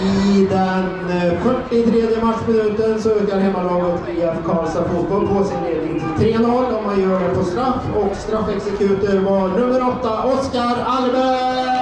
I den 43:e matchminuten så ökar hemmalaget IF Karlstad Fotboll på sin ledning till 3-0 och man gör det på straff, och straffexekutor var nummer 8 Oskar Alberg.